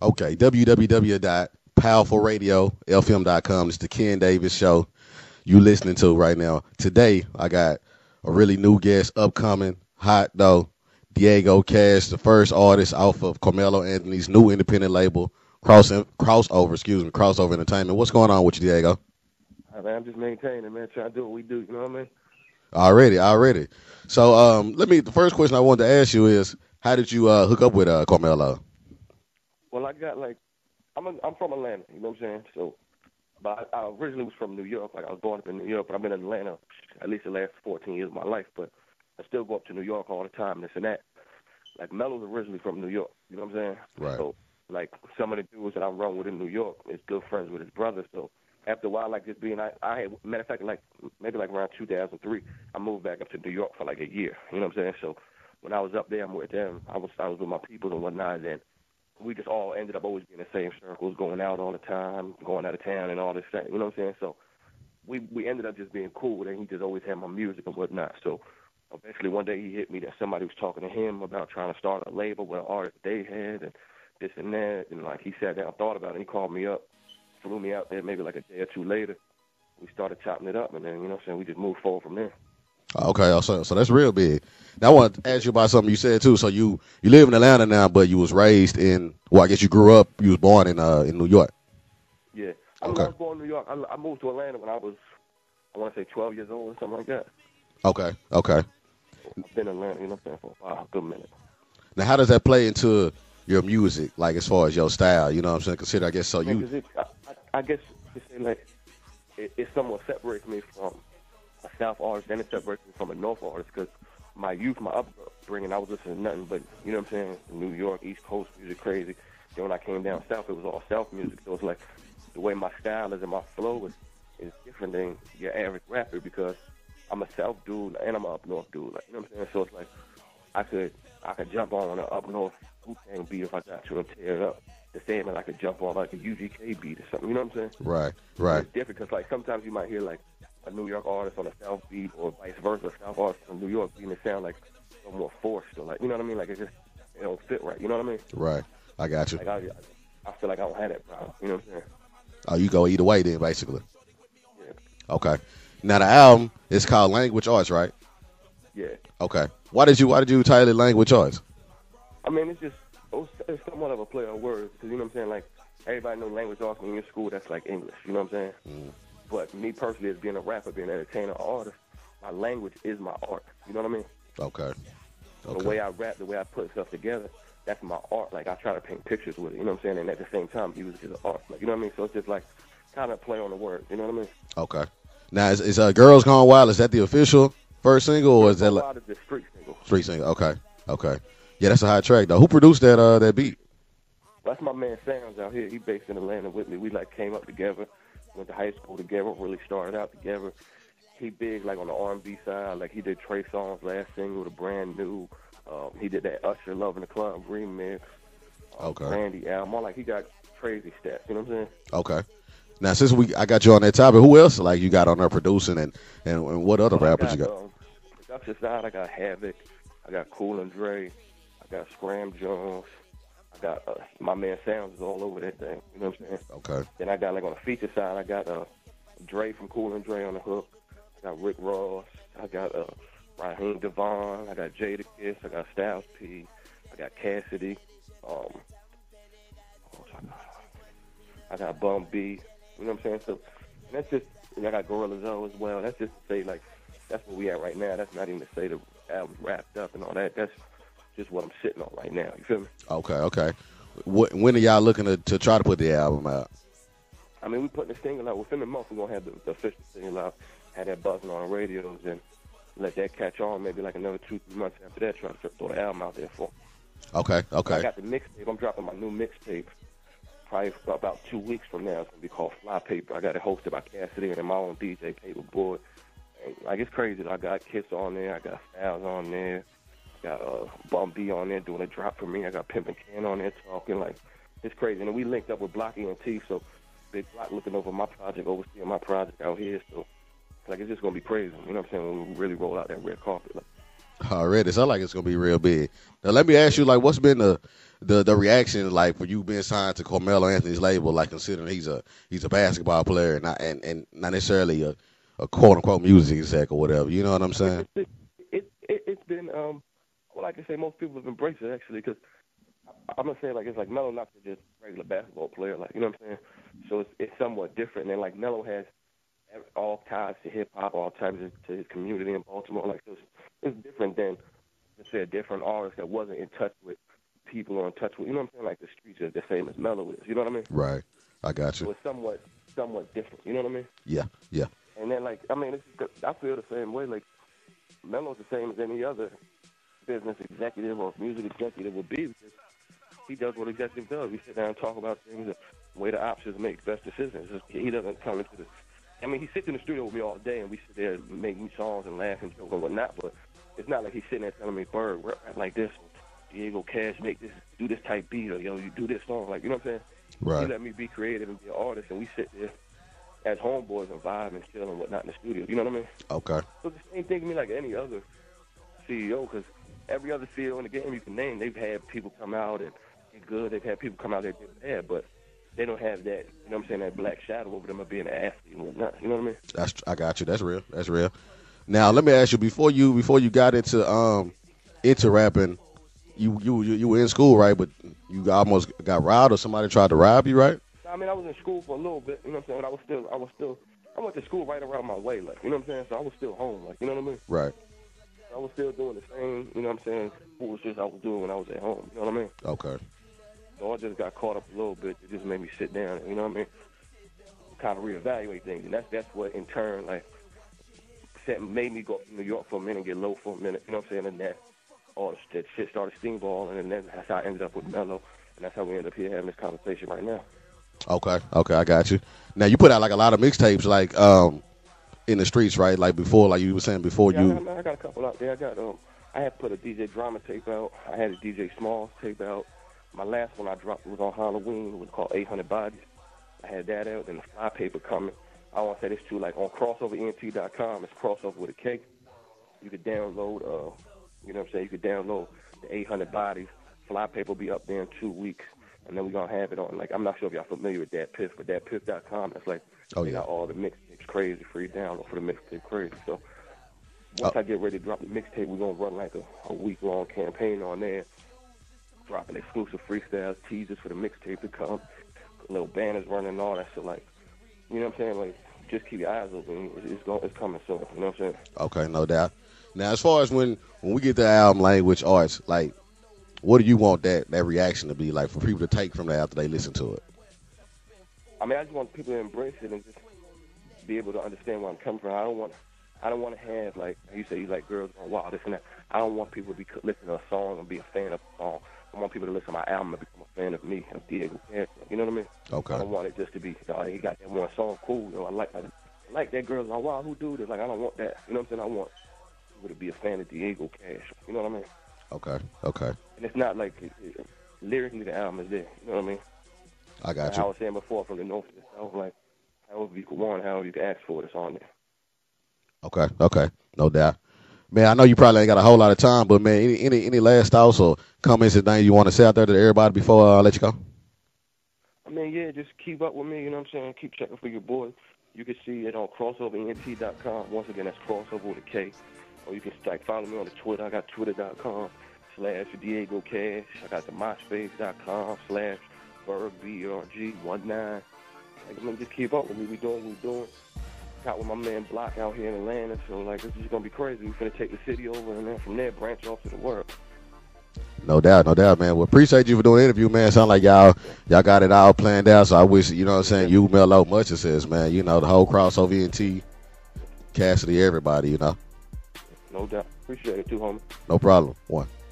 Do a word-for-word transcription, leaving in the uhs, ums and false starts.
Okay, w w w dot powerful radio f m dot com. It's the Ken Davis Show you listening to right now. Today, I got a really new guest upcoming, hot though, Diego Cash, the first artist off of Carmelo Anthony's new independent label, Cross Crossover, excuse me, Crossover Entertainment. What's going on with you, Diego? Uh, man, I'm just maintaining, man, trying to do what we do, you know what I mean? Already, already. So, um, let me. The first question I wanted to ask you is, how did you uh, hook up with uh, Carmelo? Well, I got, like, I'm a, I'm from Atlanta, you know what I'm saying? So, but I, I originally was from New York. Like, I was born up in New York, but I've been in Atlanta at least the last fourteen years of my life. But I still go up to New York all the time, this and that. Like, Melo's originally from New York, you know what I'm saying? Right. So, like, some of the dudes that I run with in New York is good friends with his brother. So, after a while, like, just being, I, I had, matter of fact, like, maybe like around two thousand three, I moved back up to New York for like a year, you know what I'm saying? So, when I was up there, I'm with them, I was, I was with my people and whatnot, and then we just all ended up always being in the same circles, going out all the time, going out of town and all this stuff, you know what I'm saying? So, we, we ended up just being cool, and he just always had my music and whatnot. So, eventually one day he hit me that somebody was talking to him about trying to start a label with an artist they had and this and that, and like he sat down and thought about it, and he called me up, flew me out there maybe like a day or two later. We started chopping it up, and then, you know what I'm saying, we just moved forward from there. Okay, oh, so so that's real big. Now I want to ask you about something you said too. So you you live in Atlanta now, but you was raised in, well, I guess you grew up, you was born in uh in New York. Yeah. I, mean, Okay. I was born in New York. I, I moved to Atlanta when I was, I want to say twelve years old or something like that. Okay, okay. I've been in Atlanta, you know what I'm saying, for a while, a good minute. Now how does that play into your music, like as far as your style? You know what I'm saying? Consider, I guess, so I mean, you. 'cause it, I, I, I guess you say like it, it somewhat separates me from a South artist, and it separates me from a North artist, because my youth, my upbringing, I was listening to nothing but, you know what I'm saying, New York, East Coast music, crazy. Then when I came down South, it was all South music. So it's like the way my style is and my flow is, is different than your average rapper, because I'm a South dude and I'm an up North dude. Like, you know what I'm saying? So it's like I could I could jump on an up North Wu-Tang beat if I got to and tear it up. The same as I could jump on like a U G K beat or something. You know what I'm saying? Right, right. It's different because like sometimes you might hear like a New York artist on a South beat, or vice versa, a South artist from New York beating it sound like a little more forced, or like, you know what I mean? Like it just it don't fit right. You know what I mean? Right. I got you. Like I, I feel like I don't have that problem. You know what I'm saying? Oh, you go either way then, basically. Yeah. Okay. Now the album is called Language Arts, right? Yeah. Okay. Why did you Why did you title it Language Arts? I mean, it's just it's somewhat of a play on words, because, you know what I'm saying? Like, everybody knows language arts when you're in school, that's like English. You know what I'm saying? Mm. But me personally, as being a rapper, being an entertainer, artist, my language is my art. You know what I mean? Okay. So Okay. the way I rap, the way I put stuff together, that's my art. Like, I try to paint pictures with it. You know what I'm saying? And at the same time, music is an art. Like, you know what I mean? So it's just like kind of play on the words. You know what I mean? Okay. Now is, is uh, Girls Gone Wild? Is that the official first single, or is that like a lot of the street single? street single? Okay. Okay. Yeah, that's a high track though. Who produced that uh that beat? That's my man Sounds out here. He based in Atlanta with me. We like came up together, went to high school together, really started out together. He big like on the R and B side. Like he did Trey Songz last single, the brand new. Um, he did that Usher Love in the Club remix. Um, Okay. Randy album. Like he got crazy stats. You know what I'm saying? Okay. Now since we I got you on that topic, who else like you got on there producing, and and, and what other Well, rappers I you got? Um, production side, I got Havoc. I got Cool and Dre. I got Scram Jones. I got uh, my man Sounds is all over that thing. You know what I'm saying? Okay. Then I got like on the feature side, I got uh, Dre from Cool and Dre on the hook. I got Rick Ross. I got uh, Raheem Devon. I got Jada Kiss. I got Styles P. I got Cassidy. Um, I got Bum B. You know what I'm saying? So and that's just. And I got Gorilla Zoe as well. That's just to say like that's where we at right now. That's not even to say the album's wrapped up and all that. That's just what I'm sitting on right now. You feel me? Okay. Okay. What, when are y'all looking to, to try to put the album out? I mean, we putting the single out. Within a month, we're going to have the, the official single out, have that buzzing on the radios, and let that catch on. Maybe like another two, three months after that, try to throw the album out there for. Okay. Okay. I got the mixtape. I'm dropping my new mixtape probably for about two weeks from now. It's going to be called Fly Paper. I got it hosted by Cassidy and my own D J, Paperboy. And, like, it's crazy. I got Kiss on there. I got Styles on there. Got uh, Bum B on there doing a drop for me. I got Pimpin' Ken on there talking. Like, it's crazy. And then we linked up with Block E N T, so Big Block looking over my project, overseeing my project out here. So, like, it's just going to be crazy. You know what I'm saying? When we really roll out that red carpet. Like, Already, sound like it's gonna be real big. Now, let me ask you, like, what's been the the the reaction like for you being signed to Carmelo Anthony's label, like considering he's a he's a basketball player and not and, and not necessarily a, a quote unquote music exec or whatever. You know what I'm saying? It, it, it it's been um well, like I say, most people have embraced it actually because I'm gonna say like it's like Melo not just regular basketball player, like you know what I'm saying. So it's it's somewhat different. And like Melo has all ties to hip hop, all ties to his community in Baltimore. Like it's, it's different than let's say a different artist that wasn't in touch with people or in touch with, you know what I'm saying, like the streets are the same as Melo is. You know what I mean? Right. I got you. So it's somewhat somewhat different. You know what I mean? Yeah. Yeah. And then like I mean, it's, I feel the same way. Like Melo's the same as any other business executive or music executive would be because he does what executive does. We sit down and talk about things, the way the options make best decisions. He doesn't come into the. I mean, he sits in the studio with me all day, and we sit there and make new songs and laugh and joke and whatnot. But it's not like he's sitting there telling me, "Bird, rap like this, Diego Cash, make this, do this type beat, or yo, you do this song." Like, you know what I'm saying? Right. He let me be creative and be an artist, and we sit there as homeboys and vibe and chill and whatnot in the studio. You know what I mean? Okay. So the same thing to me like any other C E O, because every other C E O in the game you can name, they've had people come out and get good. They've had people come out there and get bad, but they don't have that, you know what I'm saying, that black shadow over them of being an athlete and whatnot. You know what I mean? That's I got you. That's real. That's real. Now let me ask you before you before you got into um into rapping, you you you, you were in school, right? But you almost got robbed or somebody tried to rob you, right? I mean, I was in school for a little bit. You know what I'm saying? But I was still I was still I went to school right around my way, like you know what I'm saying. So I was still home, like you know what I mean? Right. I was still doing the same, you know what I'm saying, foolishness I was doing when I was at home. You know what I mean? Okay. So I just got caught up a little bit. It just made me sit down, you know what I mean? Kind of reevaluate things, and that's that's what in turn like set, made me go up to New York for a minute, and get low for a minute. You know what I'm saying? And that all that shit started steamballing, and then that's how I ended up with Melo, and that's how we ended up here having this conversation right now. Okay. Okay, I got you. Now you put out like a lot of mixtapes, like um in the streets, right? Like before, like you were saying before yeah, you. I got, I got a couple out there. I got um, I had put a D J Drama tape out. I had a D J Smalls tape out. My last one I dropped was on Halloween. It was called eight hundred Bodies. I had that out, and the fly paper coming. I want to say this too, like on crossover N T dot com. It's crossover with a K. You could download, uh, you know what I'm saying? You could download the eight hundred Bodies. Fly paper will be up there in two weeks, and then we're gonna have it on. Like I'm not sure if y'all familiar with Dat Piff, but Dat Piff dot com. That's like oh they yeah, got all the mixtapes crazy free download for the mixtape crazy. So once oh. I get ready to drop the mixtape, we're gonna run like a, a week long campaign on there. Dropping exclusive freestyles, teasers for the mixtape to come, little banners running and all that. So like, you know what I'm saying? Like, just keep your eyes open. It's, it's going, it's coming soon. You know what I'm saying? Okay, no doubt. Now, as far as when when we get to album language arts, like, what do you want that that reaction to be like for people to take from that after they listen to it? I mean, I just want people to embrace it and just be able to understand where I'm coming from. I don't want, I don't want to have like you say, you like girls going wild, this and that. I don't want people to be listening to a song and be a fan of a song. I want people to listen to my album and become a fan of me, of Diego Cash. You know what I mean? Okay. I don't want it just to be, oh, he got that one song, cool. You know, I like, I like that girl. Like, wow, who do this? Like, I don't want that. You know what I'm saying? I want people to be a fan of Diego Cash. You know what I mean? Okay. Okay. And it's not like it, it, lyrically the album is there. You know what I mean? I got like you. I was saying before, from the north to the south, like however you could want, however you could ask for it, it's on there. Okay. Okay. No doubt. Man, I know you probably ain't got a whole lot of time, but man, any any, any last thoughts or comments and things you want to say out there to everybody before uh, I let you go? I mean, yeah, just keep up with me. You know what I'm saying? Keep checking for your boy. You can see it on crossover N T dot com. Once again, that's crossover with a K. Or you can like follow me on the Twitter. I got twitter dot com slash Diego Cash. I got the myspace dot com slash Berg B R G one nine. Like, I mean, just keep up with me. We doing what we doing. Got with my man Block out here in Atlanta, so like this is gonna be crazy. We're finna take the city over, and then from there branch off to the world. No doubt, no doubt, man. Well, appreciate you for doing the interview, man. Sound like y'all y'all got it all planned out. So I wish, you know what I'm saying, you, Melo, much success, man. You know, the whole crossover N T, Cassidy, everybody, you know. No doubt. Appreciate it too, homie. No problem. One.